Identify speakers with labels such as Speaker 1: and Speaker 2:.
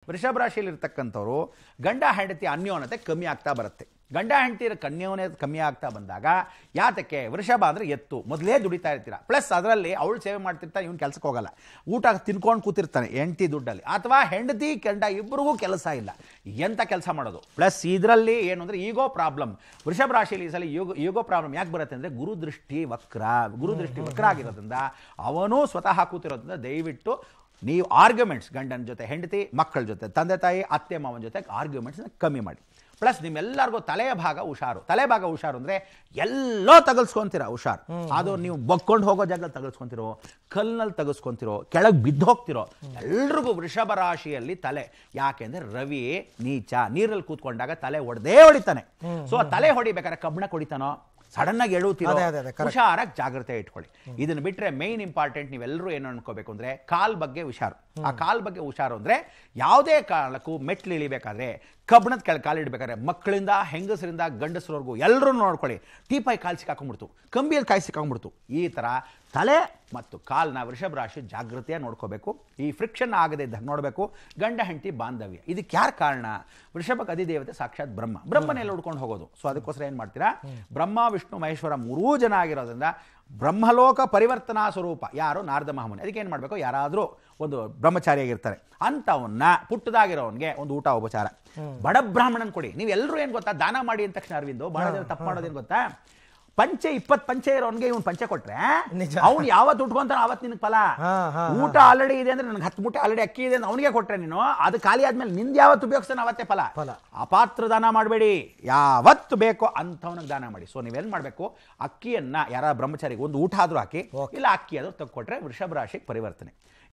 Speaker 1: ವೃಷಭ ರಾಶಿಯಲ್ಲಿ ಇರ್ತಕ್ಕಂಥವ್ರು ಗಂಡ ಹೆಂಡತಿ ಅನ್ಯೋನ್ಯತೆ ಕಮ್ಮಿ ಆಗ್ತಾ ಬರುತ್ತೆ. ಗಂಡ ಹೆಂಡತಿಯ ಅನ್ಯೋನ್ಯತೆ ಕಮ್ಮಿ ಆಗ್ತಾ ಬಂದಾಗ ಯಾತಕ್ಕೆ ವೃಷಭ ಅಂದರೆ ಎತ್ತು, ಮೊದಲೇ ದುಡಿತಾ ಇರ್ತೀರ, ಪ್ಲಸ್ ಅದರಲ್ಲಿ ಅವಳು ಸೇವೆ ಮಾಡ್ತಿರ್ತಾನೆ, ಇವ್ನು ಕೆಲಸಕ್ಕೆ ಹೋಗಲ್ಲ, ಊಟ ತಿನ್ಕೊಂಡು ಕೂತಿರ್ತಾನೆ ಹೆಂಡತಿ ದುಡ್ಡಲ್ಲಿ, ಅಥವಾ ಹೆಂಡತಿ ಗಂಡ ಇಬ್ಬರಿಗೂ ಕೆಲಸ ಇಲ್ಲ, ಎಂಥ ಕೆಲಸ ಮಾಡೋದು. ಪ್ಲಸ್ ಇದರಲ್ಲಿ ಏನು ಅಂದರೆ ಈಗೋ ಪ್ರಾಬ್ಲಮ್. ವೃಷಭ ರಾಶಿಯಲ್ಲಿ ಈ ಸಲ ಈಗೋ ಪ್ರಾಬ್ಲಮ್ ಯಾಕೆ ಬರುತ್ತೆ ಅಂದರೆ ಗುರುದೃಷ್ಟಿ ವಕ್ರ ಆಗಿರೋದ್ರಿಂದ ಅವನು ಸ್ವತಃ ಕೂತಿರೋದ್ರಿಂದ ದಯವಿಟ್ಟು ನೀವು ಆರ್ಗ್ಯುಮೆಂಟ್ಸ್ ಗಂಡನ ಜೊತೆ, ಹೆಂಡತಿ, ಮಕ್ಕಳ ಜೊತೆ, ತಂದೆ ತಾಯಿ, ಅತ್ತೆ ಮಾವನ ಜೊತೆ ಆರ್ಗ್ಯುಮೆಂಟ್ಸ್ನ ಕಮ್ಮಿ ಮಾಡಿ. ಪ್ಲಸ್ ನಿಮ್ಮೆಲ್ಲರಿಗೂ ತಲೆಯ ಭಾಗ ಹುಷಾರು ಅಂದರೆ ಎಲ್ಲೋ ತಗಲ್ಸ್ಕೊಂತೀರ ಹುಷಾರು. ಅದು ನೀವು ಬಕ್ಕೊಂಡು ಹೋಗೋ ಜಾಗದಲ್ಲಿ ತಗಲ್ಸ್ಕೊಂತಿರೋ, ಕಲ್ಲಿನಲ್ಲಿ ತಗಸ್ಕೊಂತಿರೋ, ಕೆಳಗೆ ಬಿದ್ದು ಹೋಗ್ತಿರೋ, ಎಲ್ರಿಗೂ ವೃಷಭ ರಾಶಿಯಲ್ಲಿ ತಲೆ. ಯಾಕೆಂದ್ರೆ ರವಿ ನೀಚ, ನೀರಲ್ಲಿ ಕೂತ್ಕೊಂಡಾಗ ತಲೆ ಹೊಡಿತಾನೆ. ಸೊ ಆ ತಲೆ ಹೊಡಿಬೇಕಾದ್ರೆ ಕಬ್ಬಣ ಹೊಡಿತಾನೋ, ಸಡನ್ ಆಗಿ ಎಳುತ್ತೀರೋ, ಹುಷಾರಾಗಿ ಜಾಗ್ರತೆ ಇಟ್ಕೊಳ್ಳಿ. ಇದನ್ನ ಬಿಟ್ರೆ ಮೈನ್ ಇಂಪಾರ್ಟೆಂಟ್ ನೀವೆಲ್ಲರೂ ಏನು ಅನ್ಕೋಬೇಕು ಅಂದ್ರೆ ಕಾಲ್ ಬಗ್ಗೆ ಹುಷಾರು. ಆ ಕಾಲ್ ಬಗ್ಗೆ ಹುಷಾರು ಅಂದ್ರೆ ಯಾವುದೇ ಕಾಲಕ್ಕೂ ಮೆಟ್ಲು ಇಳಿಬೇಕಾದ್ರೆ, ಕಬ್ಬಣದ ಕೆಳಗೆ ಕಾಲಿಡ್ಬೇಕಾದ್ರೆ, ಮಕ್ಕಳಿಂದ ಹೆಂಗಸರಿಂದ ಗಂಡಸರವರೆಗೂ ಎಲ್ಲರೂ ನೋಡ್ಕೊಳ್ಳಿ, ಟೀಪಾಯಿ ಕಾಲು ಸಿಕ್ಕಾಕೊಂಡ್ಬಿಡ್ತು, ಕಂಬಿಯಲ್ಲಿ ಕಾಯಿ ಸಿಕ್ಕಾಕೊಂಡ್ಬಿಡ್ತು, ಈ ತರ ತಲೆ ಮತ್ತು ಕಾಲ್ನ ವೃಷಭ ರಾಶಿ ಜಾಗೃತಿಯಾಗಿ ನೋಡ್ಕೋಬೇಕು. ಈ ಫ್ರಿಕ್ಷನ್ ಆಗದೆ ಇದ್ದಾಗ ನೋಡಬೇಕು. ಗಂಡ ಹೆಂಡತಿ ಬಾಂಧವ್ಯ, ಇದಕ್ಕೆ ಯಾರು ಕಾರಣ? ವೃಷಭಕ್ಕೆ ಅಧಿದೇವತೆ ಸಾಕ್ಷಾತ್ ಬ್ರಹ್ಮನೆಲ್ಲ ಹುಡ್ಕೊಂಡು ಹೋಗೋದು. ಸೊ ಅದಕ್ಕೋಸ್ಕರ ಏನು ಮಾಡ್ತೀರಾ, ಬ್ರಹ್ಮ ವಿಷ್ಣು ಮಹೇಶ್ವರ ಮೂರೂ ಜನ ಆಗಿರೋದ್ರಿಂದ ಬ್ರಹ್ಮಲೋಕ ಪರಿವರ್ತನಾ ಸ್ವರೂಪ ಯಾರು? ನಾರದ ಮಹಾಮುನಿ. ಅದಕ್ಕೆ ಏನು ಮಾಡಬೇಕು, ಯಾರಾದರೂ ಒಂದು ಬ್ರಹ್ಮಚಾರಿಯಾಗಿರ್ತಾರೆ ಅಂಥವನ್ನ, ಪುಟ್ಟದಾಗಿರೋವನ್ಗೆ ಒಂದು ಊಟ ಉಪಚಾರ, ಬಡ ಬ್ರಾಹ್ಮಣನ್ ಕೊಡಿ. ನೀವೆಲ್ಲರೂ ಏನು ಗೊತ್ತಾ, ದಾನ ಮಾಡಿ ಅಂದ ತಕ್ಷಣ ಅರವಿಂದು ಬಹಳ ಜನ ತಪ್ಪು ಮಾಡೋದೇನು ಗೊತ್ತಾ, ಪಂಚೆ 20 ಪಂಚೆ ಇರೋನ್ಗೆ ಇವ್ನು ಪಂಚೆ ಕೊಟ್ರೆ ಅವ್ನು ಯಾವತ್ತು ಉಟ್ಕೊಂತಾನ ಅವತ್ತು ನಿನಗೆ ಫಲ. ಊಟ ಆಲ್ರೆಡಿ ಇದೆ ಅಂದ್ರೆ ನನಗೆ 10 ಮೂಟೆ ಆಲ್ರೆಡಿ ಅಕ್ಕಿ ಇದೆ ಅಂದ್ರೆ ಅವನಿಗೆ ಕೊಟ್ರೆ ನೀನು ಅದು ಖಾಲಿ ಆದ್ಮೇಲೆ ನಿಂದು ಯಾವತ್ತು ಉಪಯೋಗಿಸ್ತಾನೆ ಅವತ್ತೇ ಫಲ. ಅಪಾತ್ರ ದಾನ ಮಾಡಬೇಡಿ, ಯಾವತ್ತು ಬೇಕೋ ಅಂಥವನಿಗೆ ದಾನ ಮಾಡಿ. ಸೊ ನೀವೇನು ಮಾಡಬೇಕು, ಅಕ್ಕಿಯನ್ನ ಯಾರ ಬ್ರಹ್ಮಚಾರಿಗೆ ಒಂದು ಊಟ ಆದ್ರೂ ಹಾಕಿ, ಇಲ್ಲ ಅಕ್ಕಿ ಆದ್ರೂ ತಗೊಟ್ರೆ ವೃಷಭ ರಾಶಿಗೆ ಪರಿವರ್ತನೆ.